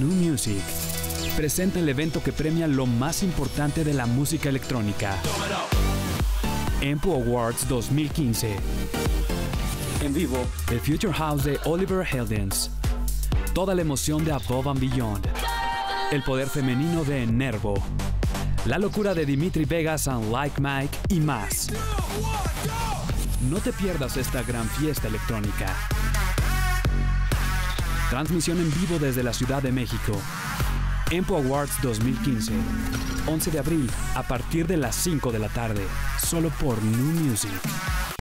New Music presenta el evento que premia lo más importante de la música electrónica. EMPO Awards 2015. En vivo, el Future House de Oliver Heldens. Toda la emoción de Above and Beyond. El poder femenino de Nervo. La locura de Dimitri Vegas and Like Mike y más. No te pierdas esta gran fiesta electrónica. Transmisión en vivo desde la Ciudad de México. EMPO Awards 2015. 11 de abril, a partir de las 5 de la tarde. Solo por New Music.